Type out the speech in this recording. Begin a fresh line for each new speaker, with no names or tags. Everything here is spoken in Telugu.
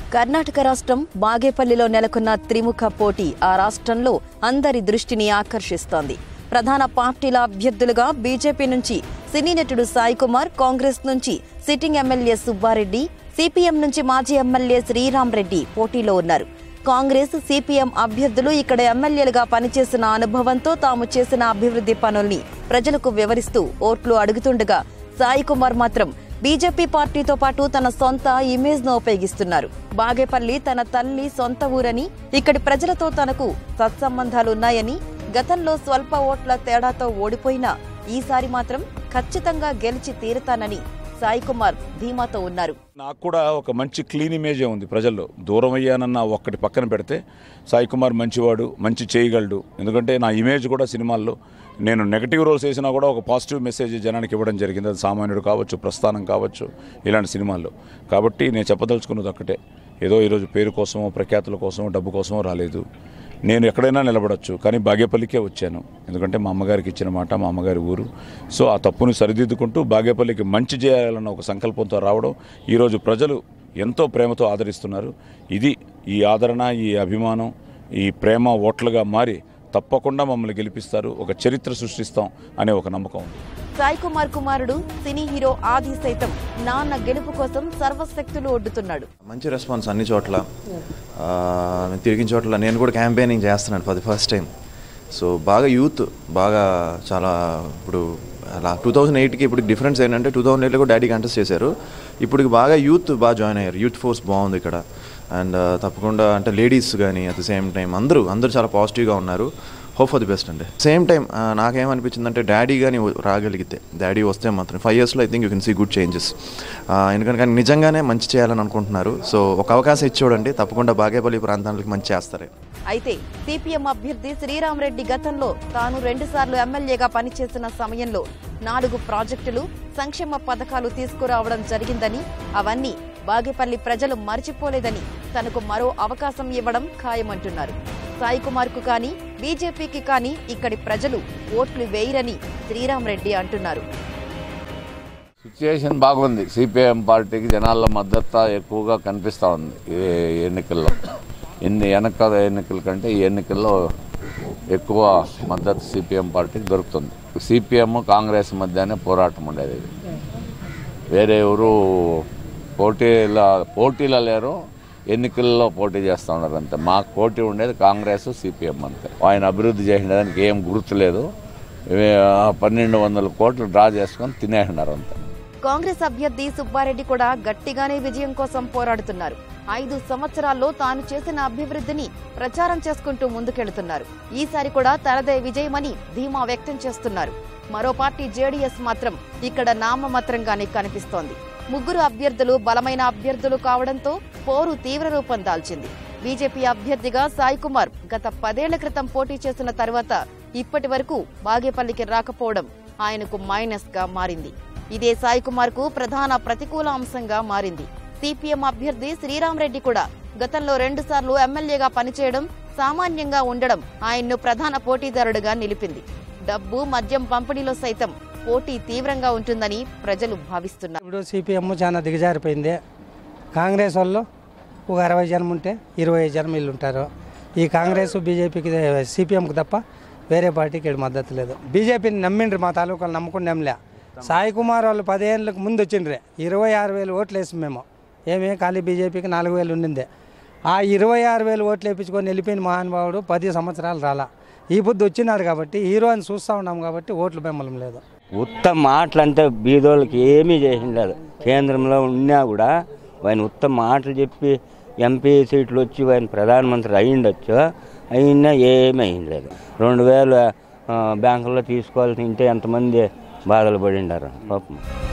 కర్ణాటక రాష్ట్రం బాగేపల్లిలో నెలకొన్న త్రిముఖ పోటీ ఆ రాష్ట్రంలో అందరి దృష్టిని ఆకర్షిస్తోంది. ప్రధాన పార్టీల అభ్యర్థులుగా బీజేపీ నుంచి సినీ నటుడు సాయి కుమార్, కాంగ్రెస్ నుంచి సిట్టింగ్ ఎమ్మెల్యే సుబ్బారెడ్డి, సిపిఎం నుంచి మాజీ ఎమ్మెల్యే శ్రీరామ్ రెడ్డి పోటీలో ఉన్నారు. కాంగ్రెస్, సిపిఎం అభ్యర్థులు ఇక్కడ ఎమ్మెల్యేలుగా పనిచేసిన అనుభవంతో తాము చేసిన అభివృద్ధి పనుల్ని ప్రజలకు వివరిస్తూ ఓట్లు అడుగుతుండగా, సాయి కుమార్ మాత్రం బీజేపీ పార్టీతో పాటు తన సొంత ఇమేజ్ ను ఉపయోగిస్తున్నారు. బాగేపల్లి తన తల్లి సొంత ఊరని, ఇక్కడి ప్రజలతో తనకు సత్సంబంధాలున్నాయని, గతంలో స్వల్ప ఓట్ల తేడాతో ఓడిపోయినా ఈసారి మాత్రం ఖచ్చితంగా గెలిచి తీరుతానని సాయి కుమార్ ధీమాతో ఉన్నారు.
నాకు కూడా ఒక మంచి క్లీన్ ఇమేజే ఉంది ప్రజల్లో. దూరం అయ్యానన్న ఒక్కటి పక్కన పెడితే సాయి కుమార్ మంచివాడు, మంచి చేయగలడు. ఎందుకంటే నా ఇమేజ్ కూడా సినిమాల్లో నేను నెగటివ్ రోల్స్ వేసినా కూడా ఒక పాజిటివ్ మెసేజ్ జనానికి ఇవ్వడం జరిగింది. అది సామాన్యుడు కావచ్చు, ప్రస్థానం కావచ్చు, ఇలాంటి సినిమాల్లో. కాబట్టి నేను చెప్పదలుచుకున్నది ఒక్కటే, ఏదో ఈరోజు పేరు కోసమో, ప్రఖ్యాతుల కోసమో, డబ్బు కోసమో రాలేదు. నేను ఎక్కడైనా నిలబడచ్చు, కానీ బాగేపల్లికే వచ్చాను. ఎందుకంటే మా అమ్మగారికి ఇచ్చిన మాట, మా అమ్మగారి ఊరు. సో ఆ తప్పును సరిదిద్దుకుంటూ బాగేపల్లికి మంచి చేయాలన్న ఒక సంకల్పంతో రావడం, ఈరోజు ప్రజలు ఎంతో ప్రేమతో ఆదరిస్తున్నారు. ఇది ఈ ఆదరణ, ఈ అభిమానం, ఈ ప్రేమ ఓట్లుగా మారి తప్పకుండా మమ్మల్ని గెలిపిస్తారు, ఒక చరిత్ర సృష్టిస్తాం అనే ఒక నమ్మకం ఉంది.
సాయి కుమార్ కుమారుడు సినీ హీరో ఆది సైతం నాన్న గెలుపు కోసం సర్వశక్తులు ఒడ్డుతున్నాడు.
మంచి రెస్పాన్స్ అన్ని చోట్ల, తిరిగిన చోట్ల. నేను కూడా క్యాంపెయినింగ్ చేస్తున్నాను for the first time. So బాగా యూత్ బాగా చాలా, ఇప్పుడు అలా 2008కి ఇప్పుడు డిఫరెన్స్ ఏంటంటే 2008లో కూడా డాడీ కంటెస్ట్ చేశారు. ఇప్పుడు బాగా యూత్ బాగా జాయిన్ అయ్యారు. యూత్ ఫోర్స్ బాగుంది ఇక్కడ. అండ్ తప్పకుండా అంటే లేడీస్ కానీ అట్ ద సేమ్ టైం అందరూ చాలా పాజిటివ్గా ఉన్నారు. హోప్ ఫర్ ది బెస్ట్ అండి. సేమ్ టైం నాకేమనిపించిందంటే డాడీ కానీ రాగలిగితే, డాడీ వస్తే మాత్రం 5 yearsలో I think you can see good changes. ఎందుకంటే కానీ నిజంగానే మంచి చేయాలని అనుకుంటున్నారు. సో ఒక అవకాశం ఇచ్చి చూడండి, తప్పకుండా బాగేపల్లి ప్రాంతానికి మంచి చేస్తారు.
అయితే సిపిఎం అభ్యర్థి శ్రీరామ్ రెడ్డి గతంలో తాను 2 సార్లు ఎమ్మెల్యేగా పనిచేసిన సమయంలో 4 ప్రాజెక్టులు, సంక్షేమ పథకాలు తీసుకురావడం జరిగిందని, అవన్నీ బాగేపల్లి ప్రజలు మర్చిపోలేదని, తనకు మరో అవకాశం ఇవ్వడం ఖాయమంటున్నారు. సాయి కుమార్ కు కానీ, బీజేపీకి కానీ ఇక్కడి ప్రజలు ఓట్లు వేయరని శ్రీరామ్ రెడ్డి అంటున్నారు.
సిచ్యుయేషన్ బాగుంది. సిపిఎం పార్టీకి జనాల మద్దతు ఎక్కువగా కనిపిస్తూ ఉంది ఈ ఎన్నికల్లో. వెనక ఎన్నికల కంటే ఈ ఎన్నికల్లో ఎక్కువ మద్దతు సిపిఎం పార్టీకి దొరుకుతుంది. సిపిఎం కాంగ్రెస్ మధ్యనే పోరాటం ఉండేది. వేరే ఎవరు పోటీలో లేరు, ఎన్నికల్లో పోటీ చేస్తూ ఉన్నారు అంతే. మాకు పోటీ ఉండేది కాంగ్రెస్, సిపిఎం అంతే. ఆయన అభివృద్ధి చేసిన దానికి ఏం గుర్తులేదు. 1200 కోట్లు డ్రా చేసుకొని తినేసినారు అంతే.
కాంగ్రెస్ అభ్యర్థి సుబ్బారెడ్డి కూడా గట్టిగానే విజయం కోసం పోరాడుతున్నారు. 5 సంవత్సరాల్లో తాను చేసిన అభివృద్ధిని ప్రచారం చేసుకుంటూ ముందుకెళ్తున్నారు. ఈసారి కూడా తనదే విజయమని ధీమా వ్యక్తం చేస్తున్నారు. మరో పార్టీ జేడీఎస్ మాత్రం ఇక్కడ నామమాత్రంగానే కనిపిస్తోంది. 3 అభ్యర్థులు బలమైన అభ్యర్థులు కావడంతో పోరు తీవ్ర రూపం దాల్చింది. బీజేపీ అభ్యర్థిగా సాయి కుమార్ గత 10 ఏళ్ల క్రితం పోటీ చేసిన తర్వాత ఇప్పటి వరకు బాగేపల్లికి రాకపోవడం ఆయనకు మైనస్ గా మారింది. ఇదే సాయి కుమార్ కు ప్రధాన ప్రతికూల అంశంగా మారింది. సిపిఎం అభ్యర్థి శ్రీరామ్ రెడ్డి కూడా గతంలో 2 సార్లు ఎమ్మెల్యేగా పనిచేయడం, సామాన్యంగా ఉండడం ఆయన్ను ప్రధాన పోటీదారుడుగా నిలిపింది. డబ్బు, మద్యం పంపిణీలో సైతం పోటీ తీవ్రంగా ఉంటుందని ప్రజలు భావిస్తున్నారు.
ఇప్పుడు సిపిఎం చాలా దిగజారిపోయింది. కాంగ్రెస్ వాళ్ళు ఒక 60 జనం ఉంటే 25 జనం వీళ్ళు ఉంటారు. ఈ కాంగ్రెస్ బీజేపీకి, సిపిఎంకి తప్ప వేరే పార్టీకి మద్దతు లేదు. బీజేపీని నమ్మిండ్రు, మా తాలూకాలు నమ్ముకుని నమ్మలే. సాయి కుమార్ వాళ్ళు 10 ఏళ్ళకు ముందు వచ్చిండ్రే, 26,000 ఓట్లు వేసి మేము ఏమే ఖాళీ బీజేపీకి 4,000 ఉండిందే. ఆ 26,000 ఓట్లు వేయించుకొని వెళ్ళిపోయిన మహానుభావుడు 10 సంవత్సరాలు రాలా. ఈ బుద్ధి వచ్చినాడు కాబట్టి హీరో అని చూస్తూ ఉన్నాం కాబట్టి ఓట్లు బెమ్మలం లేదు.
ఉత్తమ మాటలు అంటే బీదోళ్ళకి ఏమీ చేసిండదు. కేంద్రంలో ఉన్నా కూడా ఆయన ఉత్తమ మాటలు చెప్పి ఎంపీ సీట్లు వచ్చి ఆయన ప్రధానమంత్రి అయ్యిండొచ్చు, అయినా ఏమీ అయ్యిండలేదు. 2,000 బ్యాంకుల్లో తీసుకోవాల్సి ఉంటే ఎంతమంది బాధలు పడిండారు పాపం.